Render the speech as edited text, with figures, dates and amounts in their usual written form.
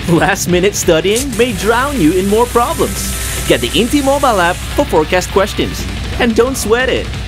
Last-minute studying may drown you in more problems. Get the INTI Mobile App for forecast questions. And don't sweat it.